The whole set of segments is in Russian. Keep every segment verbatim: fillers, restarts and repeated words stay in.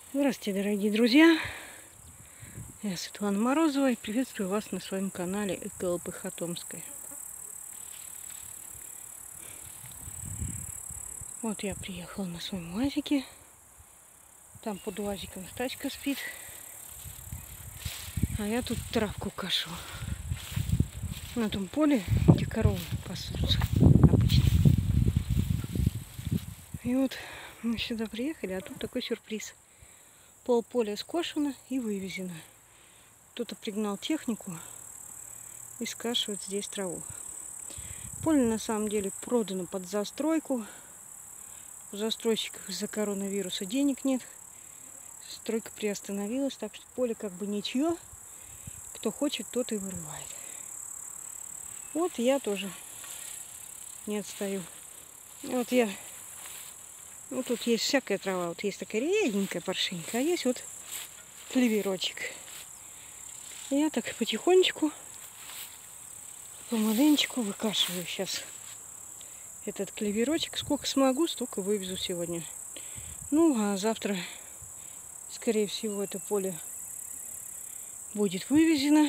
Здравствуйте, дорогие друзья! Я Светлана Морозова и приветствую вас на своем канале ЭкоЛПХ Томская. Вот я приехала на своем УАЗике. Там под УАЗиком тачка спит. А я тут травку кашу. На том поле, где коровы пасутся обычно. И вот мы сюда приехали, а тут такой сюрприз. Пол поля скошено и вывезено. Кто-то пригнал технику и скашивает здесь траву. Поле на самом деле продано под застройку. У застройщиков из-за коронавируса денег нет. Стройка приостановилась, так что поле как бы ничье. Кто хочет, тот и вырывает. Вот я тоже не отстаю. Вот я... Ну, тут есть всякая трава. Вот есть такая реденькая, паршенькая, а есть вот клеверочек. Я так потихонечку, помаленечку выкашиваю сейчас этот клеверочек. Сколько смогу, столько вывезу сегодня. Ну, а завтра, скорее всего, это поле будет вывезено.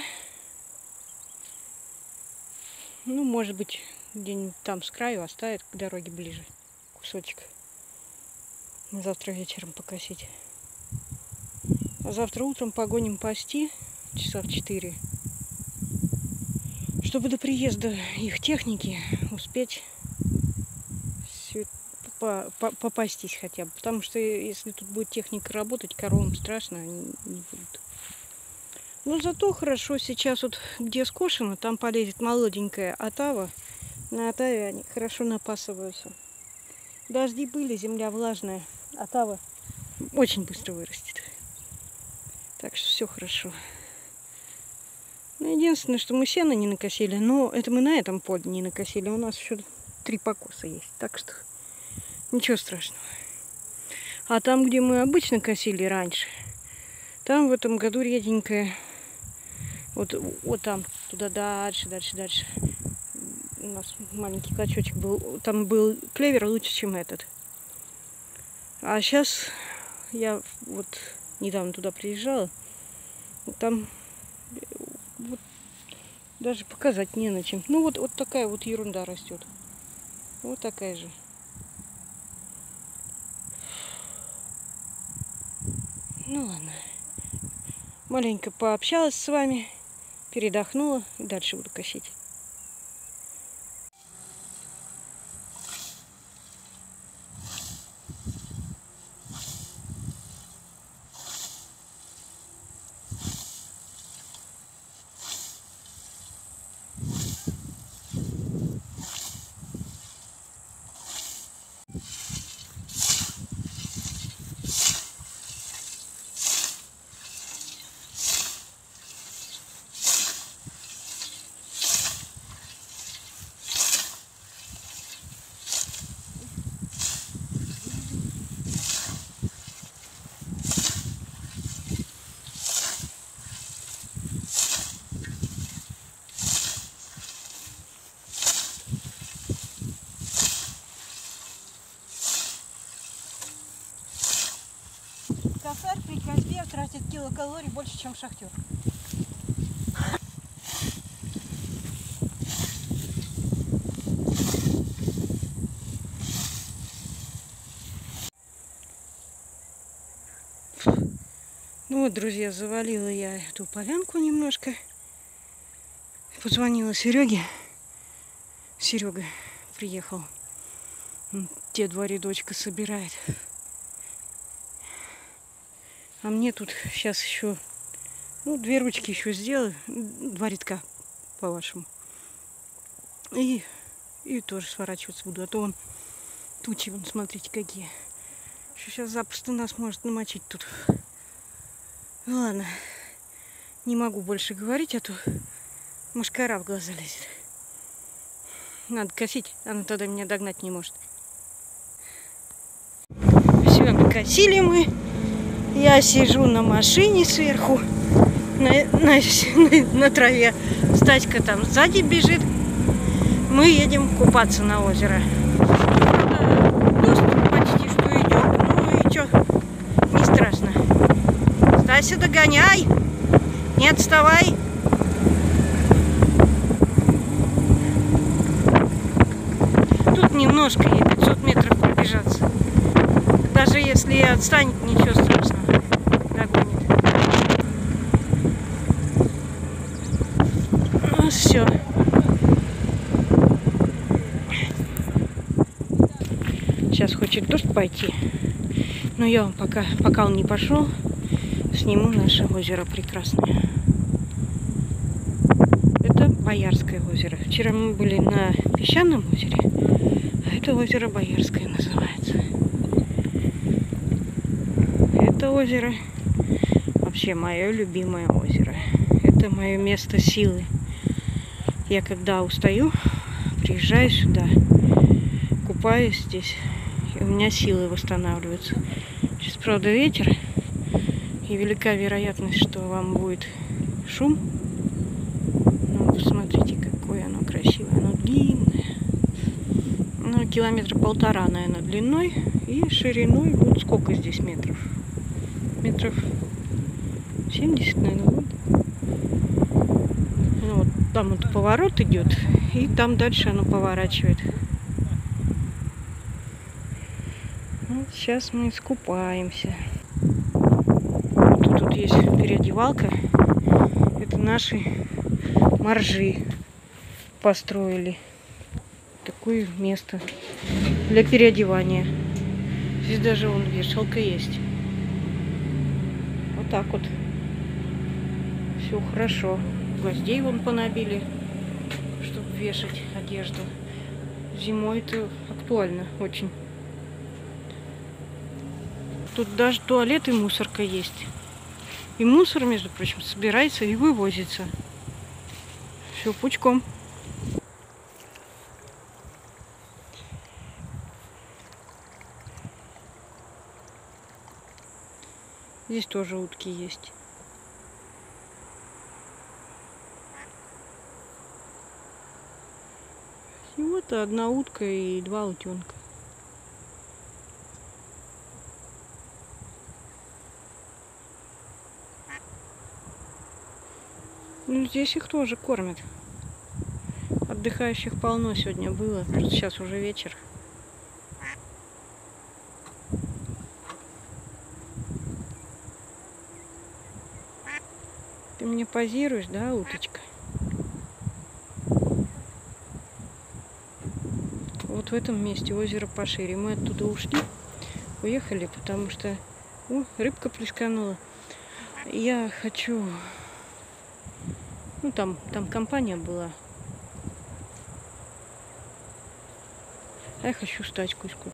Ну, может быть, где-нибудь там с краю оставят к дороге ближе кусочек. На завтра вечером покосить. А завтра утром погоним пасти часа в четыре, чтобы до приезда их техники успеть попастись хотя бы. Потому что если тут будет техника работать, коровам страшно, они не будут. Но зато хорошо сейчас вот где скошено, там полезет молоденькая отава. На отаве они хорошо напасываются. Дожди были, земля влажная. Отава очень быстро вырастет. Так что все хорошо. Ну, единственное, что мы сено не накосили, но это мы на этом поле не накосили. У нас еще три покоса есть, так что ничего страшного. А там, где мы обычно косили раньше, там в этом году реденькая. Вот, вот там, туда дальше, дальше, дальше. У нас маленький клочочек был. Там был клевер лучше, чем этот. А сейчас я вот недавно туда приезжала. Там вот даже показать не на чем. Ну вот, вот такая вот ерунда растет. Вот такая же. Ну ладно. Маленько пообщалась с вами, передохнула и дальше буду косить. Косарь при косьбе тратит килокалорий больше, чем шахтер. Ну вот, друзья, завалила я эту полянку немножко. Позвонила Сереге. Серега приехал. Те два рядочка собирает. А мне тут сейчас еще, ну, две ручки еще сделаю, два рядка, по-вашему. И, и тоже сворачиваться буду, а то он тучи, вон, смотрите, какие. Сейчас запросто нас может намочить тут. Ладно, не могу больше говорить, а то мушкара в глаза лезет. Надо косить, она тогда меня догнать не может. Все, накосили мы. Я сижу на машине сверху, на, на, на, на траве. Стачка там сзади бежит. Мы едем купаться на озеро. Дождь почти что идет. Ну и что, не страшно. Вася, догоняй! Не отставай! Тут немножко, ей пятьсот метров пробежаться. Даже если и отстанет, ничего страшного. Догонит. Ну все. Сейчас хочет дождь пойти. Но я вам пока, пока он не пошел, сниму наше озеро прекрасное. Это Боярское озеро. Вчера мы были на Песчаном озере, а это озеро Боярское называется. Это озеро вообще мое любимое озеро. Это мое место силы. Я когда устаю, приезжаю сюда, купаюсь здесь, и у меня силы восстанавливаются. Сейчас, правда, ветер, и велика вероятность, что вам будет шум. Ну, посмотрите, какое оно красивое. Оно длинное. Ну, километра полтора, наверное, длиной. И шириной будет сколько здесь метров? Метров семьдесят, наверное, будет. Ну, вот там вот поворот идет, и там дальше оно поворачивает. Вот сейчас мы искупаемся. Тут, тут есть переодевалка. Это наши моржи построили. Такое место для переодевания. Здесь даже вон вешалка есть. Вот так вот. Все хорошо. Гвоздей вон понабили, чтобы вешать одежду. Зимой это актуально очень. Тут даже туалет и мусорка есть. И мусор, между прочим, собирается и вывозится. Все пучком. Здесь тоже утки есть. Всего-то одна утка и два утенка. Ну, здесь их тоже кормят. Отдыхающих полно сегодня было. Просто сейчас уже вечер. Ты мне позируешь, да, уточка? Вот в этом месте озеро пошире. Мы оттуда ушли, уехали, потому что о, рыбка плесканула. Я хочу... Ну, там, там компания была. А я хочу стачку искупать.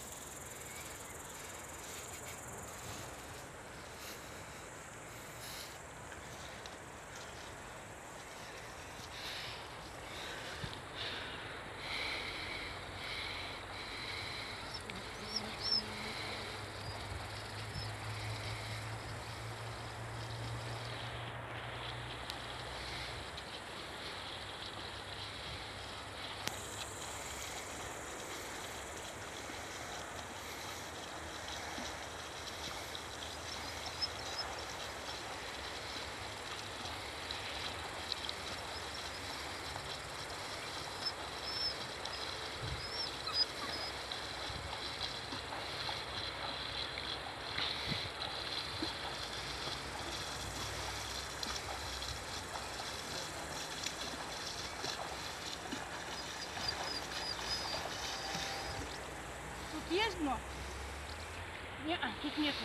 Есть дно? Нет, тут нету.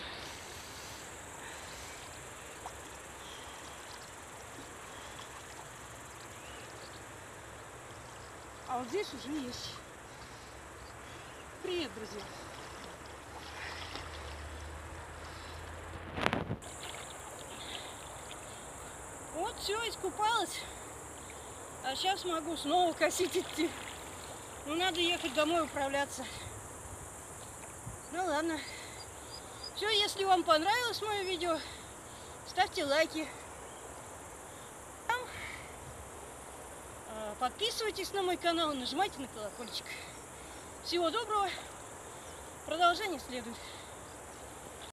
А вот здесь уже есть. Привет, друзья. Вот все, искупалась. А сейчас могу снова косить идти. Ну, надо ехать домой управляться. Ну ладно. Все, если вам понравилось мое видео, ставьте лайки. Подписывайтесь на мой канал, нажимайте на колокольчик. Всего доброго. Продолжение следует.